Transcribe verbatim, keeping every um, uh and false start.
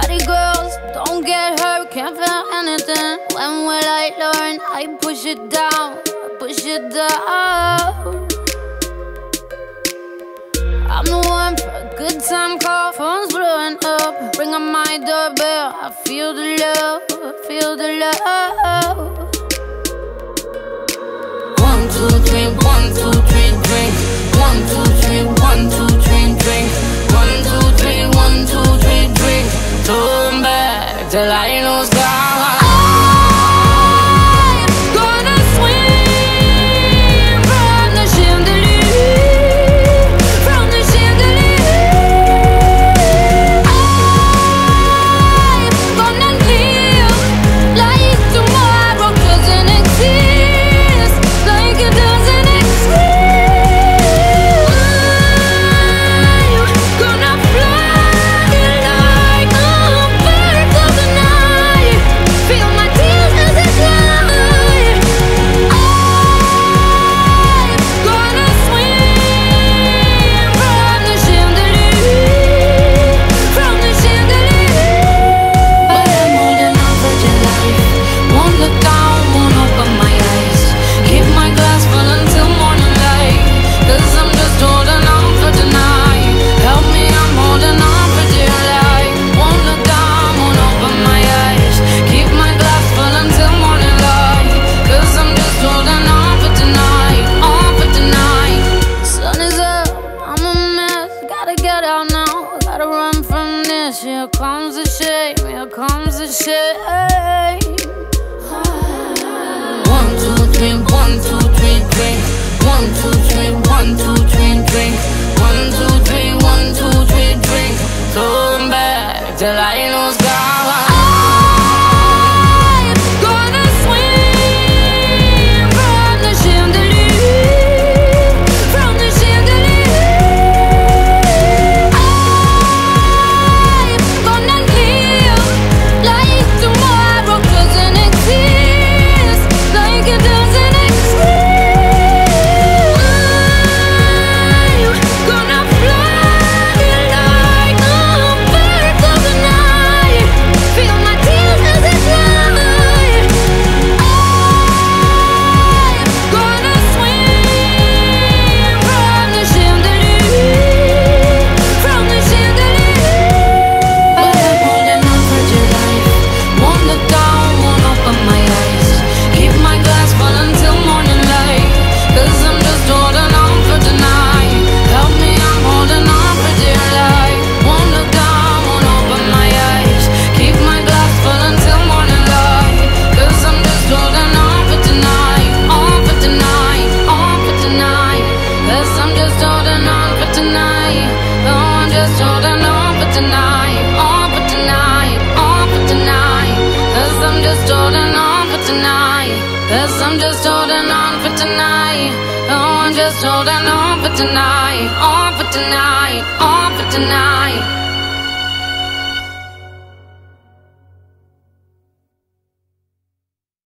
Party girls, don't get hurt, can't feel anything. When will I learn? I push it down, I push it down. I'm the one for a good time call, phone's blowing up. Ring on my doorbell, I feel the love, I feel the love. One, two, three, one, two, three, drink. One, two, three, one, two, three, drink. One, two, three, one, two, three, drink. Turn back till I lose God. I'm gonna swing from the chandelier, from the chandelier. I'm gonna live like tomorrow doesn't exist, like it doesn't exist. Here comes the shame, here comes the shame. One, two, three, one, two, three, drink. One, two, three, one, two, three, drink. One, two, three, one, two, three, drink. Turn back till I lose God. Cause I'm just holding on for tonight. Oh, I'm just holding on for tonight. On for tonight, on for tonight.